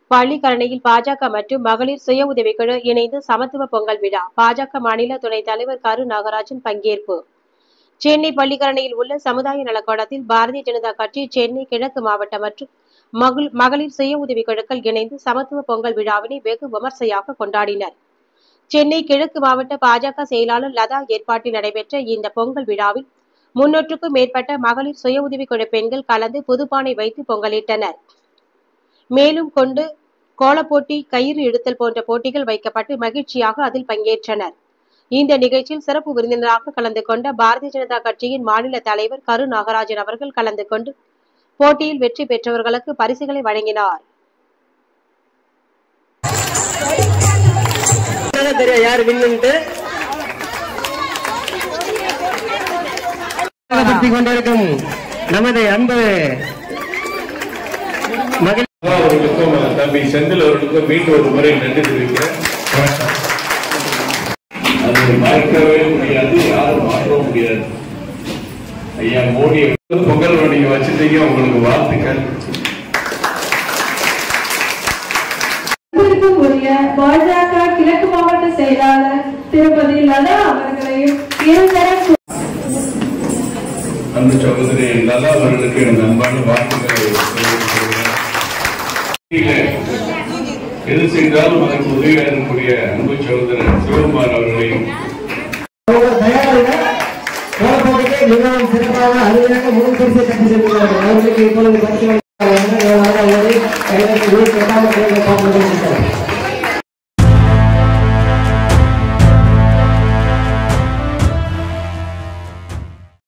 பள்ளிக்கரணையில் பாஜக மற்றும் மகளிர் சுய உதவிக்குழு இணைந்து சமத்துவ பொங்கல் விழா. பாஜக மாநில துணைத் தலைவர் கரு நாகராஜன் பங்கேற்பு. சென்னை பள்ளிக்கரணையில் உள்ள சமுதாய நலக்கூடத்தில் பாரதிய ஜனதா கட்சி, சென்னை கிழக்கு மாவட்ட மற்றும் மகளிர் சுய உதவிக்குழுக்கள் இணைந்து சமத்துவ பொங்கல் விழாவினை வெகு விமர்சையாக கொண்டாடினர். சென்னை கிழக்கு மாவட்ட பாஜக செயலாளர் லதா ஏற்பாட்டில் நடைபெற்ற இந்த பொங்கல் விழாவில் 300க்கும் மேற்பட்ட மகளிர் சுய உதவிக்குழு பெண்கள் கலந்து புதுப்பானை வைத்து பொங்கலிட்டனர். மேலும் கொண்டு கோலப்போட்டி, கயிறு இழுத்தல் போன்ற போட்டிகள் வைக்கப்பட்டு மகிழ்ச்சியாக அதில் பங்கேற்றனர். இந்த நிகழ்ச்சியில் சிறப்பு விருந்தினராக கலந்து கொண்ட பாரதிய ஜனதா கட்சியின் மாநில தலைவர் கரு நாகராஜன் அவர்கள் கலந்து கொண்டு போட்டியில் வெற்றி பெற்றவர்களுக்கு பரிசுகளை வழங்கினார். நமது அன்பு அவர்களுக்கும் தம்பி செந்தில் அவர்களுக்கும் மீண்டும் ஒரு முறை நன்றி தெரிவிக்கிறேன். அதை மறக்கவே முடியாது, யாரும் மாற்றவும் முடியாது. ஐயா மோடி பொங்கல் நீங்க வச்சிருந்தீங்க, உங்களுக்கு வாழ்த்துக்கள். பாஜக கிழக்கு மாவட்ட செயலாளர் திருப்பதி லதா அவர்களையும் அந்த சகோதரி லதா அவர்களுக்கு எனது அன்பான வாழ்த்துக்களை எது செய்தாலும் அதற்கு உதவியாக இருக்கக்கூடிய அன்பு சகோதரர் சிவகுமார் அவர்களையும் மிகவும் சிறப்பாக அருமையாக முதல் பரிசை கட்டி செல்கிறார்கள். அவர்களுக்கு இப்பொழுது